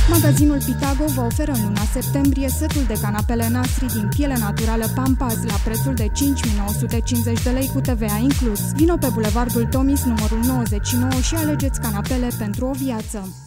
Magazinul Pitago vă oferă în luna septembrie setul de canapele Nasri din piele naturală Pampaz la prețul de 5.950 de lei cu TVA inclus. Vino pe bulevardul Tomis, numărul 99 și alegeți canapele pentru o viață.